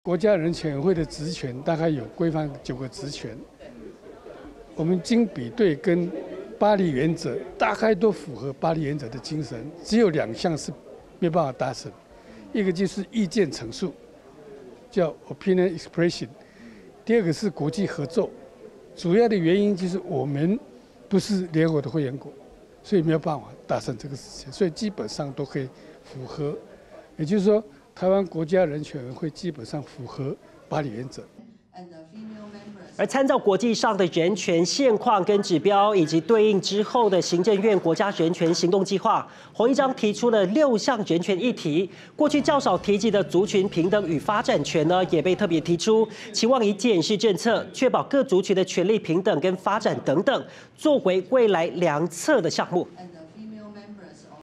国家人权委员会的职权大概有规范9个职权，我们经比对跟巴黎原则大概都符合巴黎原则的精神，只有2项是没办法达成，一个就是意见陈述，叫 opinion expression， 第二个是国际合作，主要的原因就是我们不是联合国的会员国，所以没有办法达成这个事情，所以基本上都可以符合，也就是说。 台湾国家人权委员会基本上符合巴黎原则。 而参照国际上的人权现况跟指标，以及对应之后的行政院国家人权行动计划，洪一章提出了6项人权议题。过去较少提及的族群平等与发展权呢，也被特别提出，期望以检视政策，确保各族群的权利平等跟发展等等，作为未来良策的项目。